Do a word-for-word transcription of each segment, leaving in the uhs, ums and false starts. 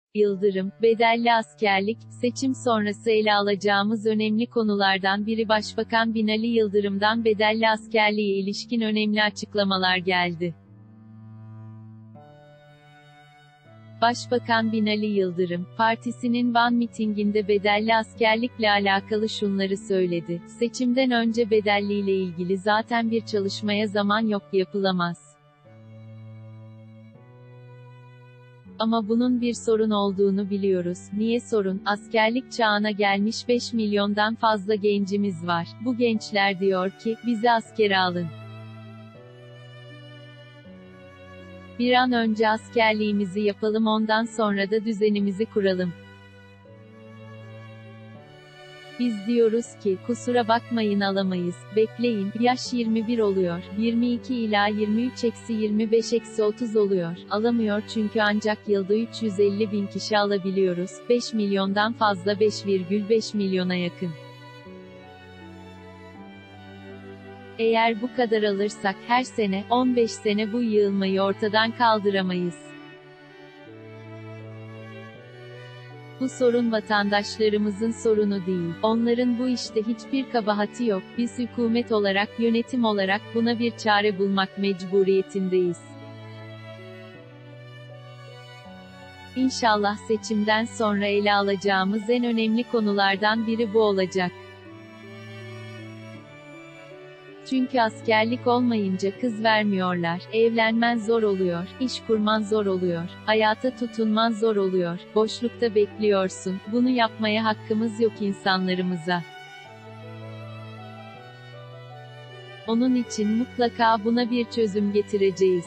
Yıldırım, bedelli askerlik, seçim sonrası ele alacağımız önemli konulardan biri Başbakan Binali Yıldırım'dan bedelli askerliğe ilişkin önemli açıklamalar geldi. Başbakan Binali Yıldırım, partisinin Van mitinginde bedelli askerlikle alakalı şunları söyledi: "Seçimden önce bedelliyle ilgili zaten bir çalışmaya zaman yok, yapılamaz. Ama bunun bir sorun olduğunu biliyoruz. Niye sorun? Askerlik çağına gelmiş beş milyondan fazla gencimiz var. Bu gençler diyor ki, bizi askere alın. Bir an önce askerliğimizi yapalım, ondan sonra da düzenimizi kuralım. Biz diyoruz ki, kusura bakmayın, alamayız, bekleyin, yaş yirmi bir oluyor, yirmi iki ila yirmi üç eksi yirmi beş eksi otuz oluyor, alamıyor çünkü ancak yılda üç yüz elli bin kişi alabiliyoruz, beş milyondan fazla, beş virgül beş milyona yakın. Eğer bu kadar alırsak her sene, on beş sene bu yığılmayı ortadan kaldıramayız. Bu sorun vatandaşlarımızın sorunu değil. Onların bu işte hiçbir kabahati yok. Biz hükümet olarak, yönetim olarak buna bir çare bulmak mecburiyetindeyiz. İnşallah seçimden sonra ele alacağımız en önemli konulardan biri bu olacak. Çünkü askerlik olmayınca kız vermiyorlar, evlenmen zor oluyor, iş kurman zor oluyor, hayata tutunman zor oluyor, boşlukta bekliyorsun, bunu yapmaya hakkımız yok insanlarımıza. Onun için mutlaka buna bir çözüm getireceğiz.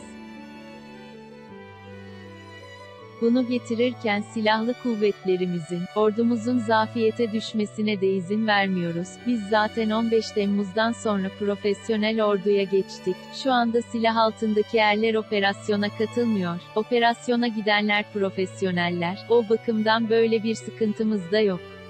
Bunu getirirken silahlı kuvvetlerimizin, ordumuzun zafiyete düşmesine de izin vermiyoruz. Biz zaten on beş Temmuz'dan sonra profesyonel orduya geçtik. Şu anda silah altındaki erler operasyona katılmıyor. Operasyona gidenler profesyoneller. O bakımdan böyle bir sıkıntımız da yok.